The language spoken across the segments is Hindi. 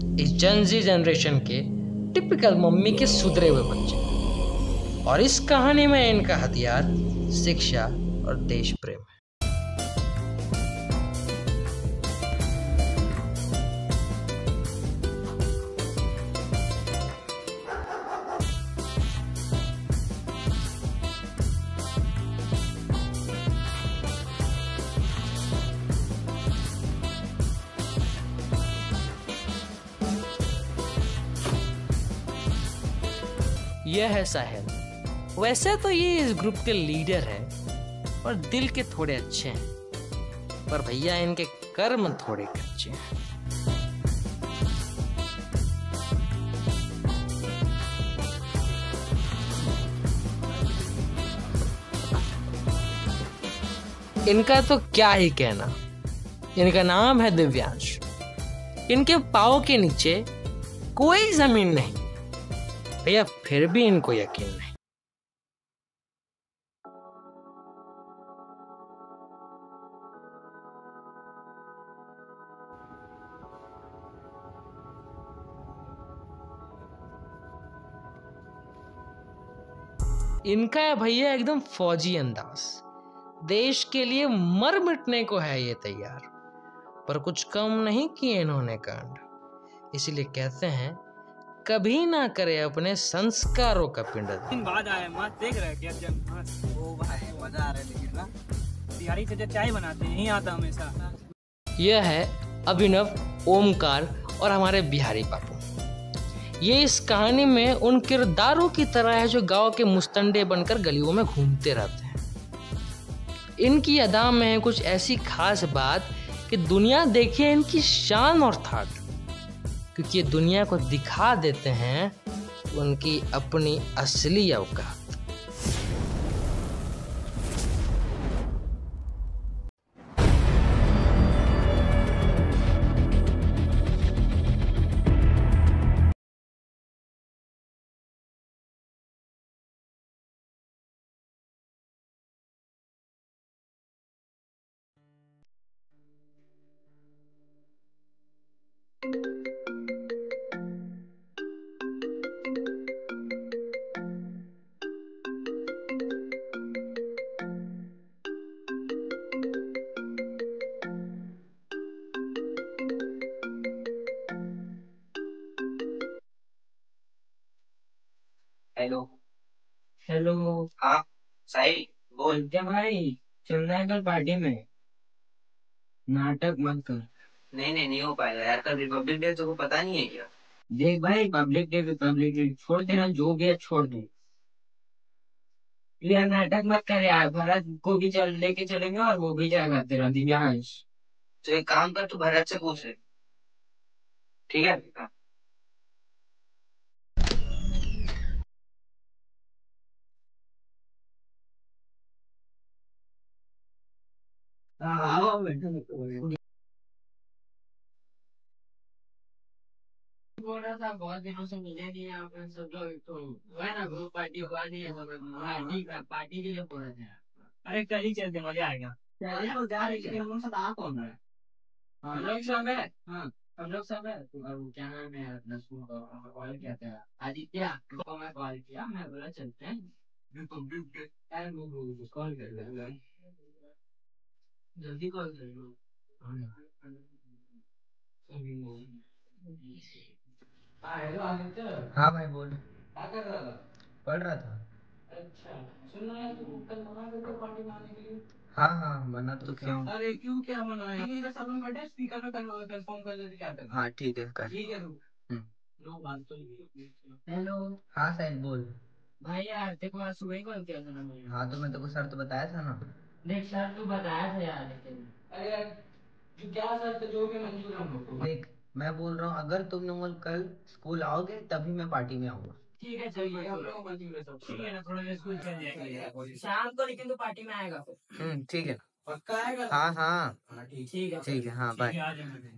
इस जनजी जनरेशन के टिपिकल मम्मी के सुधरे हुए बच्चे। और इस कहानी में इनका हथियार शिक्षा और देश प्रेम है। यह है साहिल। वैसे तो ये इस ग्रुप के लीडर हैं और दिल के थोड़े अच्छे हैं, पर भैया इनके कर्म थोड़े कच्चे हैं। इनका तो क्या ही कहना। इनका नाम है दिव्यांश। इनके पाँव के नीचे कोई जमीन नहीं, भैया फिर भी इनको यकीन नहीं। इनका है भैया एकदम फौजी अंदाज। देश के लिए मर मिटने को है ये तैयार, पर कुछ कम नहीं किए इन्होंने कांड। इसलिए कहते हैं कभी ना करे अपने संस्कारों का पिंडदान। दिन बाद आए मत देख रहे क्या जब ओ भाई मजा आ रहा है। लेकिन ना बिहारी से चाय बनाते हैं, यहीं आता हमेशा। यह है अभिनव, ओमकार और हमारे बिहारी बापू। ये इस कहानी में उन किरदारों की तरह है जो गांव के मुस्तंडे बनकर गलियों में घूमते रहते हैं। इनकी अदा में है कुछ ऐसी खास बात कि दुनिया देखिए इनकी शान और ठाट, क्योंकि ये दुनिया को दिखा देते हैं उनकी अपनी असली औकात। Hello hello. हाँ साहिल बोल। क्या भाई, चलना है कल पार्टी में? नाटक मत कर। नहीं हो पाएगा यार। कल रिपब्लिक डे तो पता नहीं है क्या? देख भाई, पब्लिक डे छोड़ देना, जो भी है छोड़ दे यार। नाटक मत कर यार, भरत को भी चल लेके चलेंगे और वो भी जाएगा तेरा दिव्यांश। तो एक काम कर, तू भरत से पूछ ले, ठीक है? हाँ बेटा, बोल रहा था बहुत दिनों से मिले नहीं यहाँ पे सब लोग, तो वो है ना ग्रुप पार्टी हुआ नहीं है सब लोग। हाँ ठीक है, पार्टी के लिए बोल रहे थे। अरे कल ही चलते, मजा आएगा। चलिए तो जा रहे हैं, उनसे आ कौन रहा है? हाँ हम लोग सब है। हाँ हम लोग सब है। तो अब क्या नाम है अपना स्कूल का, कॉल किया था आदित्य को, मैं कॉल किया, मैं बोला चलते हैं यार। वो कॉल कर रहा है, जल्दी कॉल कर लो। हाँ हेलो आदित्य। हाँ भाई बोल। क्या कर रहा था? पढ़ रहा था। अच्छा, सुनना है तू कल मना कर दो पार्टी में आने के लिए। हाँ मना तो क्यों। अरे क्यों, क्या मना है? ये सब लोग बैठे स्पीकर में कंफर्म कर देते, क्या करना? हाँ ठीक है कर। ठीक है तू हम्म। लो बात तो। हेलो हाँ साहिल बोल। भाई यार, देखो आज सुबह ही कॉल किया था ना मैंने। हाँ तो मैं तेको शर्त बताया था ना। देख सर, तू बताया था यार, लेकिन अरे यार जो क्या सर, जो भी मंजूर है हम लोग को। देख मैं बोल रहा हूँ, अगर तुम लोग कल स्कूल आओगे तभी मैं पार्टी में आऊंगा। ठीक है चलिए, हम लोग मंजूर है सब। ठीक है ना, थोड़ा देर स्कूल चल जाएगा शाम को, लेकिन तो पार्टी में आएगा फिर। ठीक है। पक्का आएगा? हाँ ठीक है हाँ बाय। आ जाना।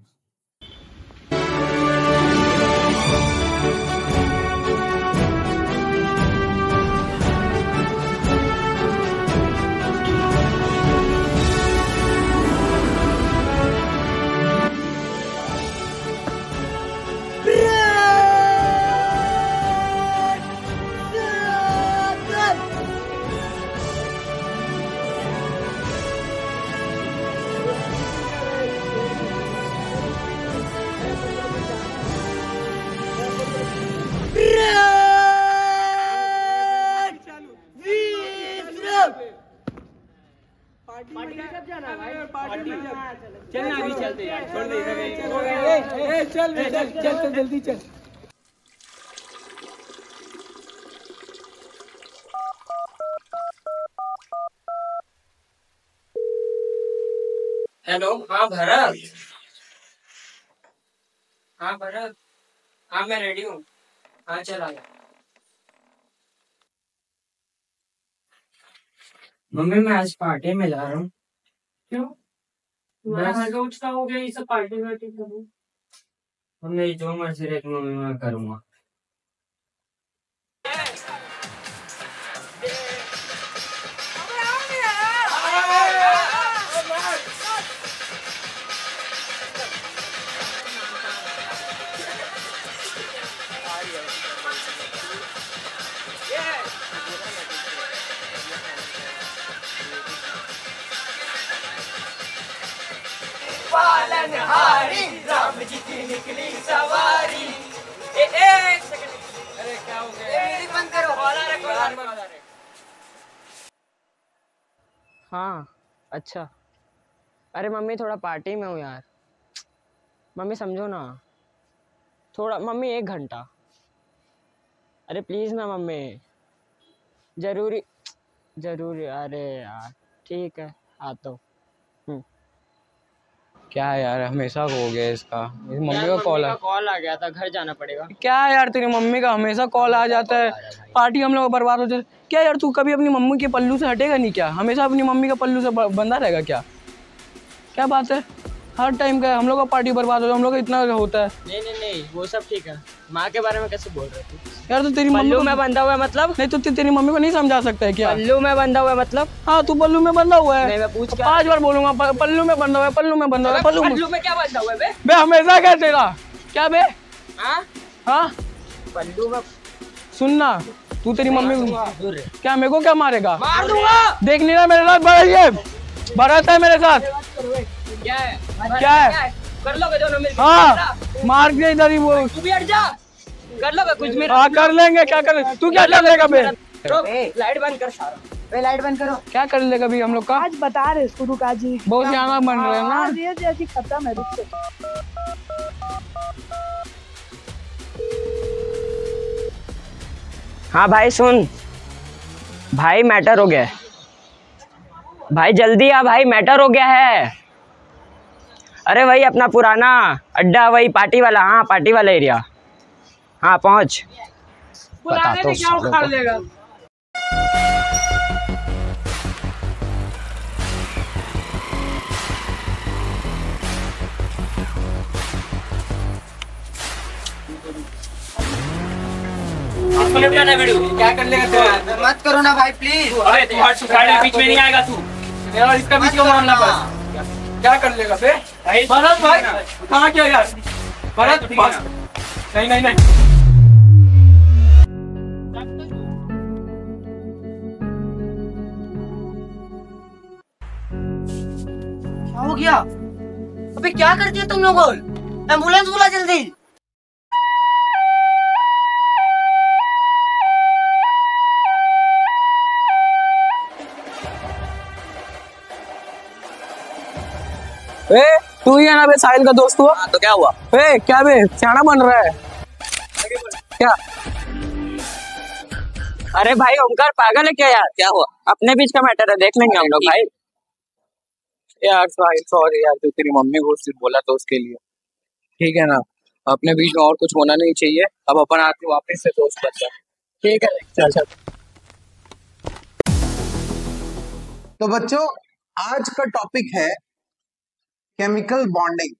चल चल जल्दी चल। हेलो, हाँ भरत। हाँ भरत, हाँ मैं रेडी हूँ। हाँ चल आया। मम्मी मैं आज पार्टी में जा रहा हूँ। क्यों? बस रोज का हो गया ये सब पार्टी वार्टी करूँ। मेरी जो मर्जी रहेगी मम्मी मैं करूँगा। पालनहारी राम जी की निकली सवारी। एक सेकंड, अरे क्या हो गया? बंद करो। हाँ अच्छा। अरे मम्मी थोड़ा पार्टी में हूँ यार। मम्मी समझो ना थोड़ा, मम्मी 1 घंटा। अरे प्लीज़ ना मम्मी, ज़रूरी ज़रूरी। अरे यार ठीक है आता हूँ। क्या है यार, हमेशा हो गया इसका। मेरी मम्मी का कॉल आ गया था, घर जाना पड़ेगा। क्या है यार, तेरी मम्मी का हमेशा कॉल आ जाता है, पार्टी हम लोग बर्बाद हो जाए। क्या यार तू कभी अपनी मम्मी के पल्लू से हटेगा नहीं क्या? हमेशा अपनी मम्मी का पल्लू से बंधा रहेगा क्या? क्या बात है, हर टाइम का हम लोग का पार्टी बर्बाद हो जाए, हम लोग का इतना होता है। नहीं वो सब ठीक है। माँ के बारे में कैसे बोल रहे थे यार तो तेरी पल्लू में बंधा हुआ है मतलब? नहीं तो तेरी मम्मी को नहीं समझा सकता है क्या? पल्लू में बंधा हुआ है मतलब? हाँ तू पल्लू में बंधा हुआ है। नहीं मैं पूछ 5 बार बोलूंगा पल्लू में बंधा हुआ है, पल्लू में बंधा हुआ है, पल्लू में क्या बंधा हुआ है बे? बे हमेशा क्या तेरा क्या बे? हाँ पल्लू में सुनना, तू तेरी मम्मी को क्या मेरे को क्या मारेगा? मार दूंगा। देख नहीं रहा मेरे साथ बड़ा ये भरत है मेरे साथ। क्या है कर लोगे दोनों मिलकर? हाँ मार के इधर ही वो। तू भी हट जा, कर लोगे कुछ मेरा? हाँ कर लेंगे, क्या कर, तू क्या कर लेगा बे? लाइट बंद कर सारा। लाइट बंद करो। क्या कर लेगा अभी हम लोग का? आज बता रहे इसको, रुक आज ही बहुत सियाना बन रहे हैं ना। आज ये जैसी खत्म है, रुक से। हाँ भाई सुन, भाई मैटर हो गया है भाई, जल्दी आ भाई, मैटर हो गया है। अरे वही अपना पुराना अड्डा, वही पार्टी वाला। हाँ पार्टी वाला एरिया। हाँ पहुँच। पुराने में क्या उखाड़ लेगा? क्या कर लेगा? मत करो ना भाई प्लीज। अरे तू हट, बीच में नहीं आएगा तू। यार इसका बीच का मामला बस। क्या कर लेगा बे? भरत भाई कहाँ क्या यार? भरत नहीं नहीं नहीं। क्या हो गया? अबे क्या कर दिया तुम लोगों? एम्बुलेंस बुला जल्दी। तू ही है ना बे साहिल का दोस्त हुआ? तो क्या हुआ? क्या बे सियाना बन रहा है क्या? अरे भाई ओमकार पागल है क्या यार? क्या हुआ? अपने बीच का मैटर है, देख लेंगे हम लोग भाई। यार साहिल सॉरी यार, तू तेरी मम्मी को सिर्फ बोला तो उसके लिए, ठीक है ना? अपने बीच में और कुछ होना नहीं चाहिए। अब अपन आके वापस से दोस्त बनते हैं, ठीक है? चल चल। तो बच्चों आज का टॉपिक है केमिकल बॉन्डिंग।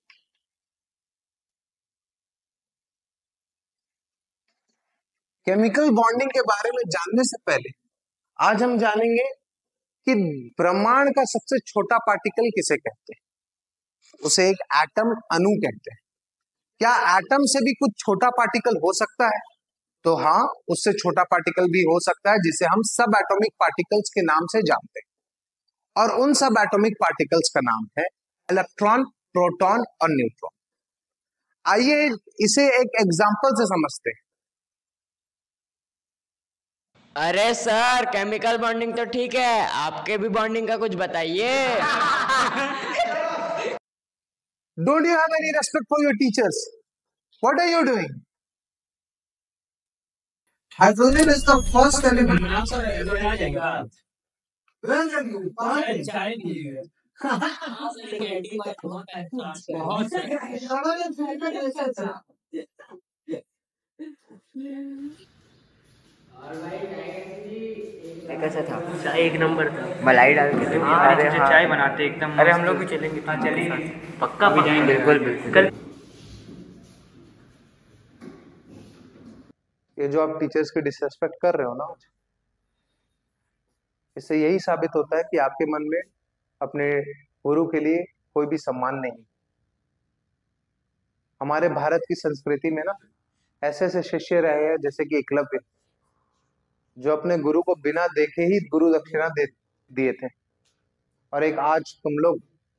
केमिकल बॉन्डिंग के बारे में जानने से पहले आज हम जानेंगे कि ब्रह्मांड का सबसे छोटा पार्टिकल किसे कहते हैं। उसे एक एटम, अणु कहते हैं। क्या एटम से भी कुछ छोटा पार्टिकल हो सकता है? तो हाँ, उससे छोटा पार्टिकल भी हो सकता है, जिसे हम सब एटॉमिक पार्टिकल्स के नाम से जानते हैं। और उन सब एटॉमिक पार्टिकल्स का नाम है इलेक्ट्रॉन, प्रोटॉन और न्यूट्रॉन। आइए इसे एक एग्जांपल से समझते हैं। अरे सर केमिकल बॉन्डिंग तो ठीक है, आपके भी बॉन्डिंग का कुछ बताइए। Don't you have any respect for your teachers? What are you doing? Hydrogen is the first element. कैसा था? चाय एक नंबर था, मलाई डाल के। अरे हाँ, चाय बनाते एकदम। अरे हम लोग भी चलेंगे। हाँ चलेंगे, पक्का पक्का, बिल्कुल बिल्कुल। कल ये जो आप टीचर्स की डिसरेस्पेक्ट कर रहे हो ना, इससे यही साबित होता है कि आपके मन में अपने गुरु के लिए कोई भी सम्मान नहीं। हमारे भारत की संस्कृति में ना ऐसे ऐसे शिष्य रहे हैं, जैसे कि एकलव्य, जो अपने गुरु को बिना देखे ही गुरु दक्षिणा दे दिए थे। और एक आज तुम लोग,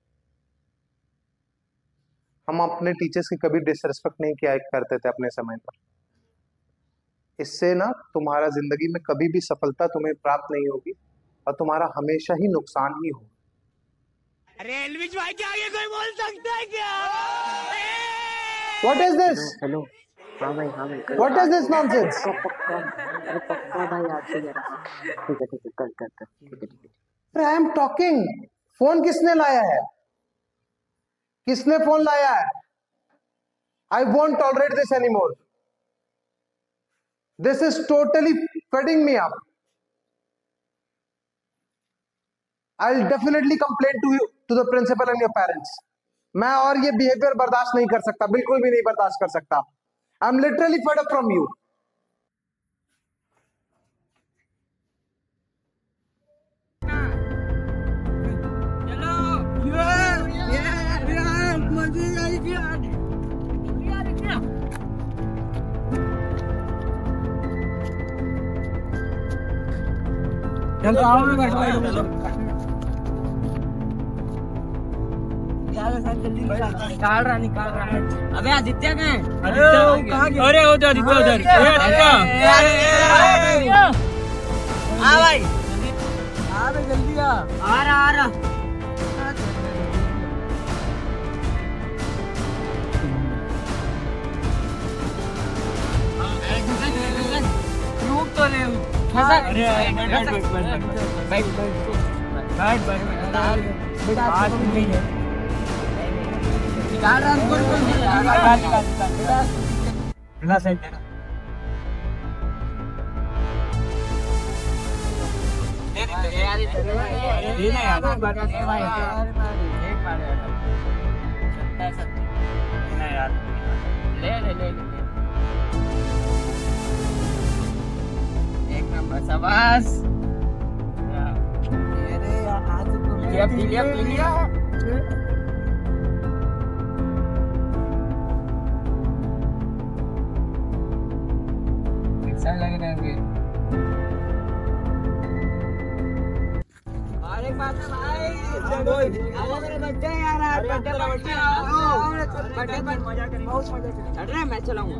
हम अपने टीचर्स की कभी डिसरिस्पेक्ट नहीं किया करते थे अपने समय पर। इससे ना तुम्हारा जिंदगी में कभी भी सफलता तुम्हें प्राप्त नहीं होगी और तुम्हारा हमेशा ही नुकसान ही होगा। अरे एलविश भाई के आगे कोई बोल सकता है क्या? What is this? हेलो। हाँ भाई, हाँ भाई। What is this nonsense? अरे पक्का भाई, आज से जरा। ठीक है, कल ठीक है। I am talking. फोन किसने लाया है? किसने फोन लाया है? I won't tolerate this anymore. This is totally fetting me up. I'll definitely complain to you, to the principal and your parents. मैं और ये बिहेवियर बर्दाश्त नहीं कर सकता, बिल्कुल भी नहीं बर्दाश्त कर सकता। I'm literally fed up from you. निकाल रहा है। अबे आदित्य कहाँ है? अरे उधर उधर। हाँ भाई, जल्दी आ रहा। रुक तो ले। एक नंबर, शाबाश। पी लिया। लग रहा है। अरे बात है भाई, मेरे बर्थडे यार, आज बर्थडे पर मजा करेंगे, बहुत मजा करेंगे। अरे मैं चलाऊंगा।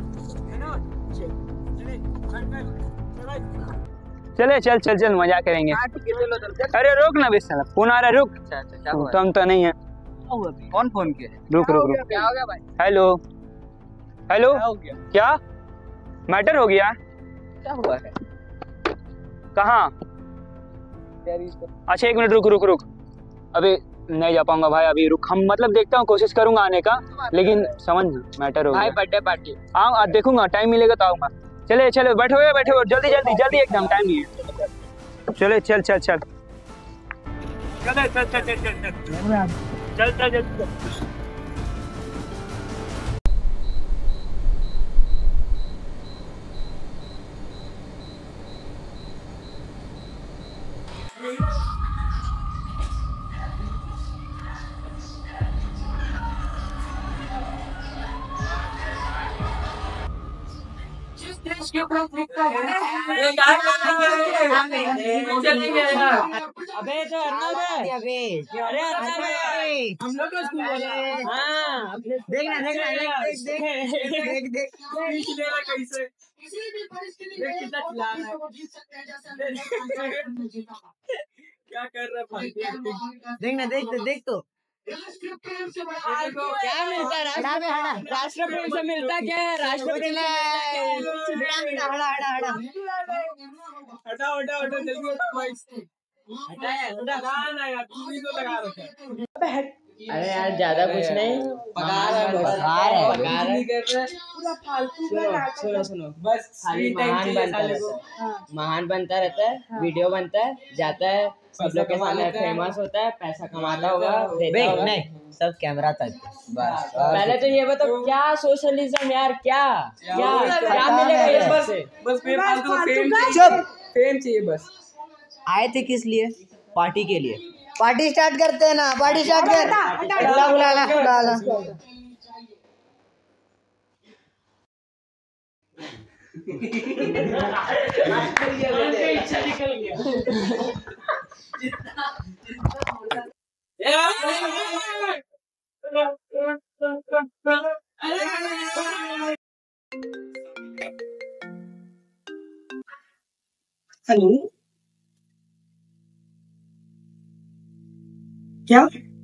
चले चल मजा करेंगे। अरे रुक ना बेस, फोन आ रहा है, रुक। तुम तो नहीं है। कौन फोन किया? रुक। क्या हो गया भाई? हेलो क्या मैटर हो गया? क्या हुआ है? कहाँ? अच्छा 1 मिनट रुक। अभी नहीं जा पाऊंगा भाई, अभी रुक। हम मतलब देखता हूँ, कोशिश करूंगा आने का, लेकिन समझ मैटर हो गया। बर्थडे पार्टी देखूंगा, टाइम मिलेगा तो आऊंगा। चले बैठो जल्दी एकदम, टाइम नहीं है। चले चल। अबे तो अर्नब है। अरे अर्नब है, हम लोग तो स्कूल वाले हैं। हाँ देखना देख कैसे कितना चिल्ला रहा है। क्या कर रहा है? देखना देख तो क्या मिलता है राष्ट्रपति से मिलता क्या है? राष्ट्रपति से अरे यार ज्यादा कुछ नहीं, पगार है बस। पगार है पूरा फालतू का सुनो सुनो, बस खाली महान बनता रहता है, वीडियो बनता है, जाता है, सब लोग के सामने फेमस होता है, पैसा कमाता होगा, देता होगा। नहीं, सब कैमरा तक बस। पहले तो ये बताओ क्या सोशलिज्म यार, क्या क्या मिलेगा ये बस फेम चाहिए बस। आए थे किस लिए? पार्टी के लिए। पार्टी स्टार्ट करते हैं ना, पार्टी स्टार्ट कर। बुला। हेलो, क्या?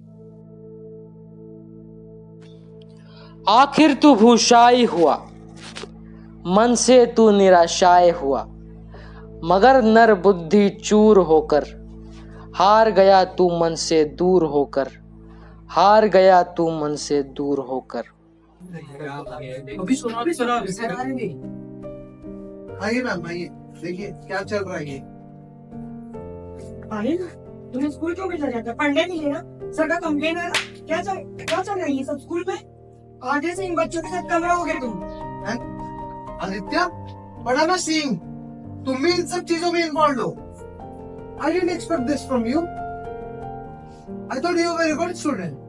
आखिर तू भूषाई हुआ, मन से तू निराशाय हुआ, मगर नर बुद्धि चूर होकर हार गया तू मन से दूर होकर, हार गया तू मन से दूर होकर। अभी सुना आइए मैम, आइए, देखिए क्या चल रहा है ये। अरे तुम्हें स्कूल क्यों भेजा जाता है? पढ़ने के लिए ना? सर का कंप्लेन है ना? क्या चल रहा है ये सब स्कूल में? आधे से इन बच्चों के साथ कम रहोगे तुम। आदित्य, पढ़ा ना सीन, तुम भी इन सब चीजों में इन्वॉल्व हो। I didn't expect this from you. I thought you were a very good student.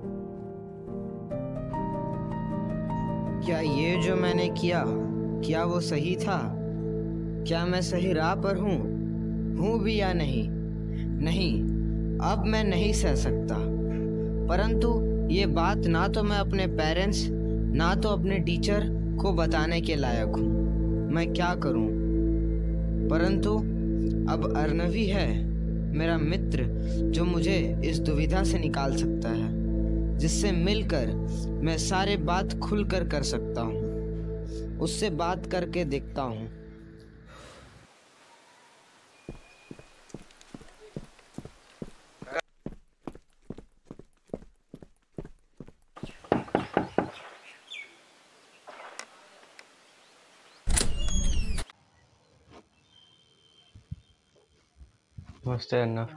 क्या ये जो मैंने किया, क्या वो सही था? क्या मैं सही राह पर हूँ भी या नहीं? नहीं, अब मैं नहीं सह सकता। परंतु ये बात ना तो मैं अपने पेरेंट्स ना तो अपने टीचर को बताने के लायक हूँ। मैं क्या करूँ? परंतु अब अर्नवी है मेरा मित्र जो मुझे इस दुविधा से निकाल सकता है, जिससे मिलकर मैं सारे बात खुलकर कर सकता हूँ। उससे बात करके देखता हूँ। मस्त है ना।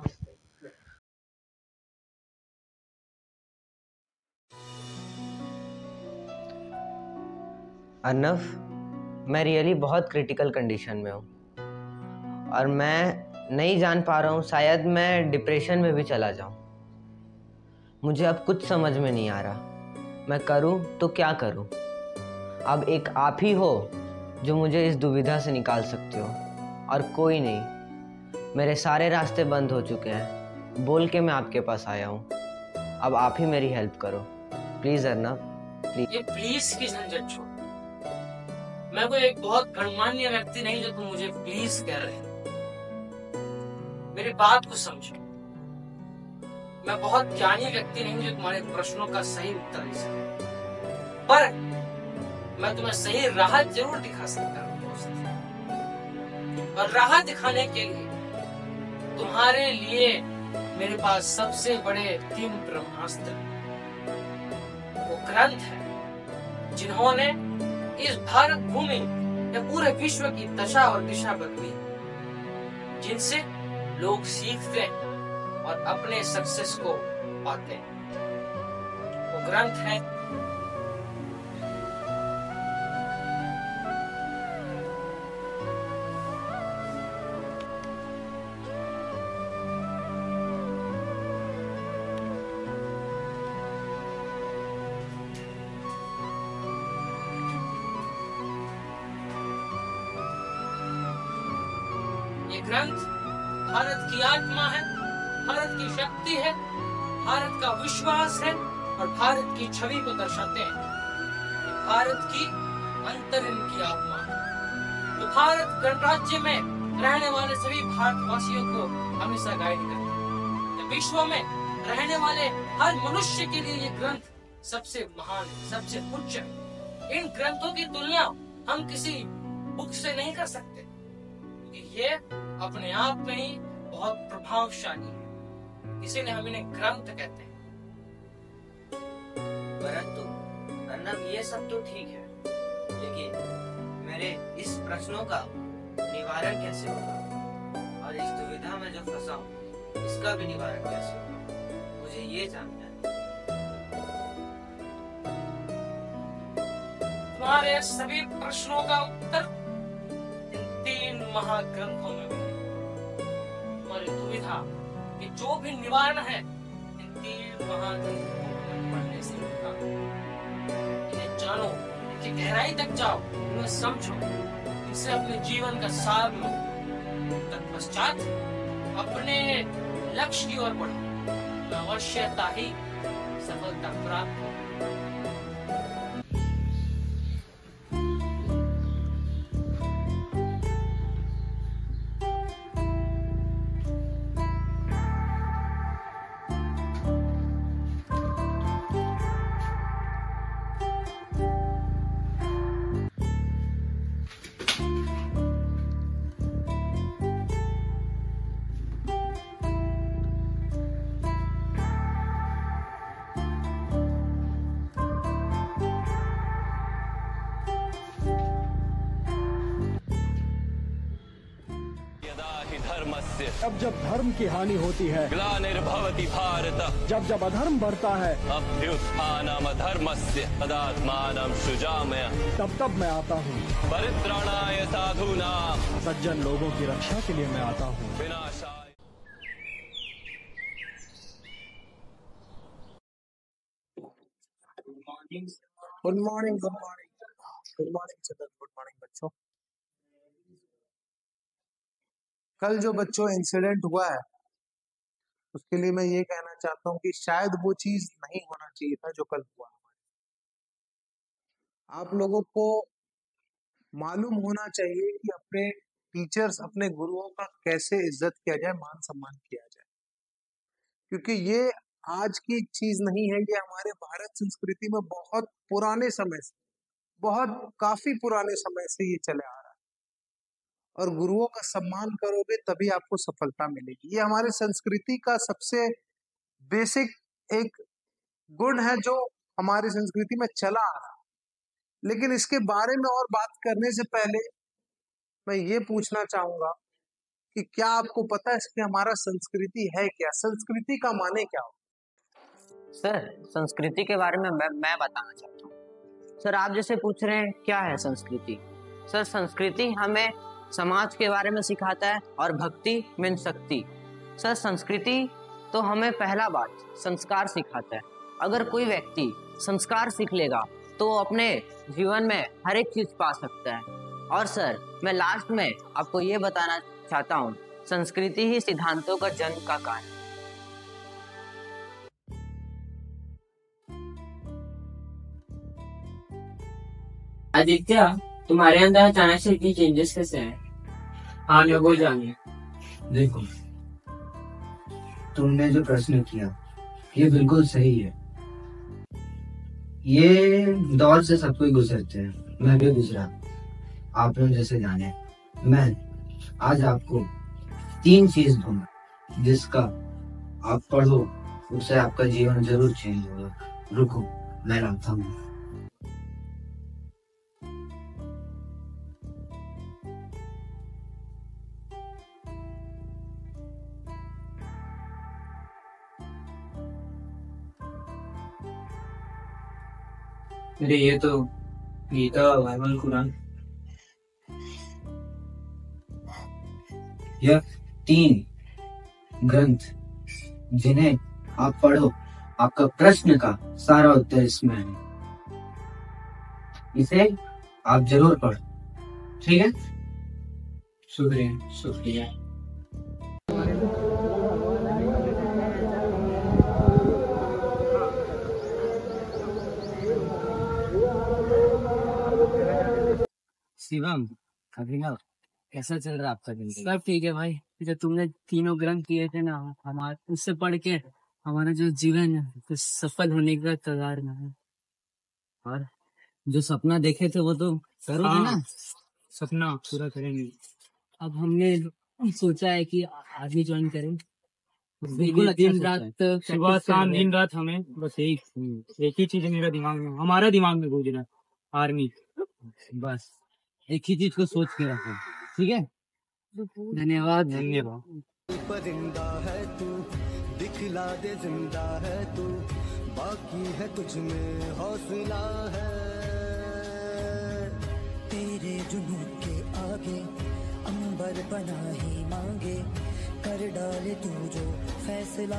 अर्नव, मैं रियली बहुत क्रिटिकल कंडीशन में हूँ और मैं नहीं जान पा रहा हूँ, शायद मैं डिप्रेशन में भी चला जाऊँ। मुझे अब कुछ समझ में नहीं आ रहा, मैं करूँ तो क्या करूँ? अब एक आप ही हो जो मुझे इस दुविधा से निकाल सकते हो, और कोई नहीं। मेरे सारे रास्ते बंद हो चुके हैं, बोल के मैं आपके पास आया हूँ। अब आप ही मेरी हेल्प करो प्लीज अर्नव, प्लीज। ये प्लीज की झंझट छोड़। मैं कोई एक बहुत गणमान्य व्यक्ति नहीं जो तुम मुझे प्लीज कह रहे हो। मेरी बात को समझो, मैं बहुत ज्ञानी व्यक्ति नहीं जो तुम्हारे प्रश्नों का सही उत्तर दे सकूं, पर मैं तुम्हें सही राह जरूर दिखा सकता हूँ दोस्त। और राह दिखाने के लिए तुम्हारे लिए मेरे पास सबसे बड़े 3 ब्रह्मास्त्र वो ग्रंथ है जिन्होंने इस भारत भूमि या पूरे विश्व की दशा और दिशा बदली, जिनसे लोग सीखते हैं और अपने सक्सेस को पाते हैं। वो ग्रंथ है ये ग्रंथ भारत की आत्मा है, भारत की शक्ति है, भारत का विश्वास है और भारत की छवि को दर्शाते हैं। ये भारत की अंतरिम की आत्मा है जो भारत गणराज्य में रहने वाले सभी भारतवासियों को हमेशा गाइड करती है। विश्व में रहने वाले हर मनुष्य के लिए ये ग्रंथ सबसे महान, सबसे उच्च है। इन ग्रंथों की तुलना हम किसी बुक से नहीं कर सकते, क्योंकि ये अपने आप में ही बहुत प्रभावशाली है, इसीलिए हम इन्हें ग्रंथ कहते हैं। परंतु अर्नब, ये सब तो ठीक है, लेकिन मेरे इस प्रश्नों का निवारण कैसे होगा? और इस दुविधा में जो फंसा हूँ, इसका भी निवारण कैसे होगा? मुझे ये जानना है। तुम्हारे सभी प्रश्नों का उत्तर इन 3 महाग्रंथों में है। तुम्हारी दुविधा कि जो भी निवारण है इन 3 महाग्रंथों को पढ़ने से होगा। इन्हें जानो, इनकी गहराई तक जाओ, इन्हें समझो, इनसे अपने जीवन का सार लो। तत्पश्चात अपने लक्ष्य की ओर बढ़ो, अवश्यता ही सफलता प्राप्त हो। जब जब धर्म की हानि होती है, ग्लानिर्भवति भारत, जब जब अधर्म बढ़ता है, अभ्युत्थानम् अधर्मस्य तदात्मानं सृजामि, तब तब मैं आता हूँ। परित्राणाय साधूनां, सज्जन लोगों की रक्षा के लिए मैं आता हूँ। विनाशाय। Good morning, good morning, good morning children, good morning बच्चों। कल जो बच्चों इंसिडेंट हुआ है, उसके लिए मैं ये कहना चाहता हूँ कि शायद वो चीज नहीं होना चाहिए था जो कल हुआ। आप लोगों को मालूम होना चाहिए कि अपने टीचर्स, अपने गुरुओं का कैसे इज्जत किया जाए, मान सम्मान किया जाए, क्योंकि ये आज की चीज नहीं है, ये हमारे भारत संस्कृति में बहुत पुराने समय से, बहुत काफी पुराने समय से ये चले आ रहा है। और गुरुओं का सम्मान करोगे तभी आपको सफलता मिलेगी। ये हमारे संस्कृति का सबसे बेसिक एक गुण है जो हमारी संस्कृति में चला आ रहा है। लेकिन इसके बारे में और बात करने से पहले मैं ये पूछना चाहूंगा कि क्या आपको पता है कि हमारा संस्कृति है क्या? संस्कृति का माने क्या हो? सर, संस्कृति के बारे में मैं बताना चाहता हूँ। सर, आप जैसे पूछ रहे हैं क्या है संस्कृति। सर, संस्कृति हमें समाज के बारे में सिखाता है और भक्ति मीन शक्ति। सर, संस्कृति तो हमें पहला बात संस्कार सिखाता है। अगर कोई व्यक्ति संस्कार सीख लेगा तो अपने जीवन में हर एक चीज पा सकता है। और सर, मैं लास्ट में आपको ये बताना चाहता हूँ, संस्कृति ही सिद्धांतों का जन्म का कारण। आदित्य, तुम्हारे अंदर अचानक से इतनी चेंजेस कैसे हैं? हाँ, लोगों जानिए। देखो, तुमने जो प्रश्न किया ये बिल्कुल सही है। ये दौर से सब कोई गुजरते हैं, मैं भी गुजरा। आप लोग जैसे जाने, मैं आज आपको 3 चीज दूंगा जिसका आप पढ़ो, उससे आपका जीवन जरूर चेंज होगा। रुको, मैं लाता हूँ। अरे ये तो गीता, बाइबल, कुरान। यह 3 ग्रंथ जिन्हें आप पढ़ो, आपका प्रश्न का सारा उत्तर इसमें है। इसे आप जरूर पढ़ो, ठीक है? शुक्रिया, शुक्रिया। शिवम, अभिनव, कैसा चल रहा है आपका दिन? सब ठीक है भाई। जो तुमने तीनों ग्रंथ किए थे ना हमारे, उससे पढ़ के हमारा जो जीवन है तो सफल होने का कगार में है। और जो सपना देखे थे वो तो करोगे ना? सपना पूरा करेंगे। अब हमने सोचा है कि आर्मी ज्वाइन करें। बिल्कुल दिन रात सुबह शाम दिन रात हमें बस एक ही चीज मेरा दिमाग में, हमारा दिमाग में गूंज रहा है, आर्मी। बस एक ही चीज को सोच के रखो, ठीक है? धन्यवाद। धन्यवाद। परिंदा है तू, दिखला दे जिंदा है तू, बाकी है तुझ में हौसला है। तेरे जुनून के आगे अंबर बना ही मांगे, कर डाले तू जो फैसला।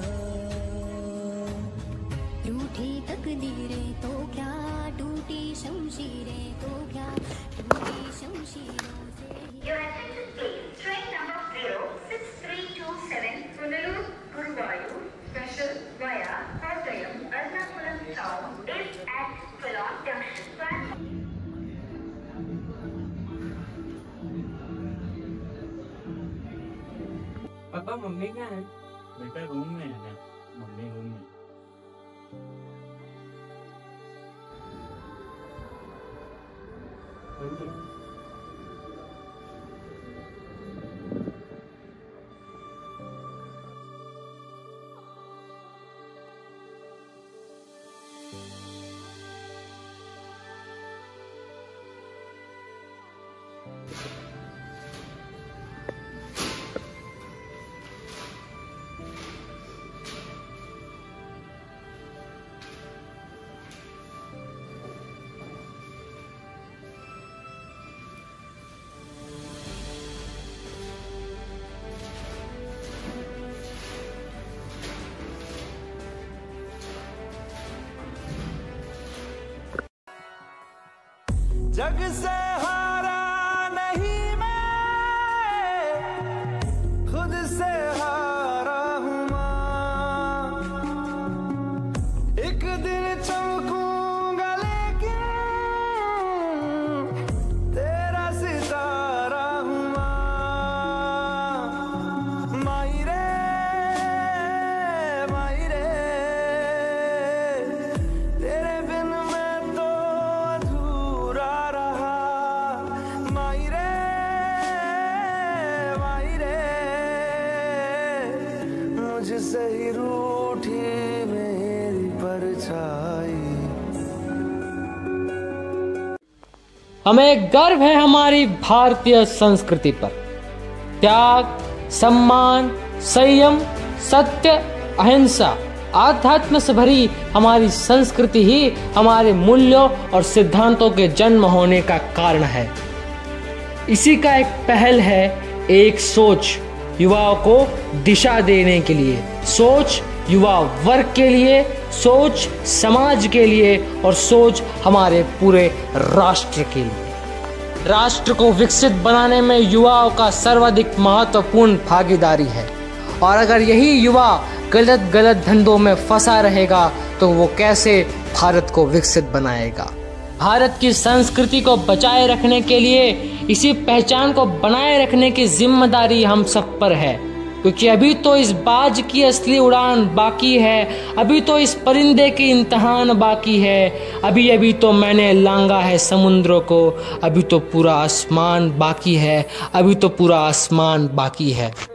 रूठी तकदीरें तो क्या, टूटी शमशीरें तो क्या, टूटी शमशीरों से Train number 06327 Punalur Guruvayur special via Kottayam Ernakulam town is at Quilon Junction. Papa mummy कहाँ है? बेटा रूम में है। मम्मी रूम में। जग से हारा नहीं मैं, खुद से हारा हूँ माँ। एक दिन चमकूंगा लेकिन तेरा सितारा हूँ माँ। माई रे तेरे बिन मैं तो अधूरा रहा। माई रे मुझसे ही रूठी मेरी परछाई। हमें गर्व है हमारी भारतीय संस्कृति पर। त्याग, सम्मान, संयम, सत्य, अहिंसा, आध्यात्म से भरी हमारी संस्कृति ही हमारे मूल्यों और सिद्धांतों के जन्म होने का कारण है। इसी का एक पहल है एक सोच, युवाओं को दिशा देने के लिए। सोच युवा वर्ग के लिए, सोच समाज के लिए और सोच हमारे पूरे राष्ट्र के लिए। राष्ट्र को विकसित बनाने में युवाओं का सर्वाधिक महत्वपूर्ण भागीदारी है। और अगर यही युवा गलत धंधों में फंसा रहेगा तो वो कैसे भारत को विकसित बनाएगा। भारत की संस्कृति को बचाए रखने के लिए, इसी पहचान को बनाए रखने की जिम्मेदारी हम सब पर है। क्योंकि अभी तो इस बाज की असली उड़ान बाकी है, अभी तो इस परिंदे की इम्तिहान बाकी है, अभी तो मैंने लांगा है समुद्रों को, अभी तो पूरा आसमान बाकी है, अभी तो पूरा आसमान बाकी है।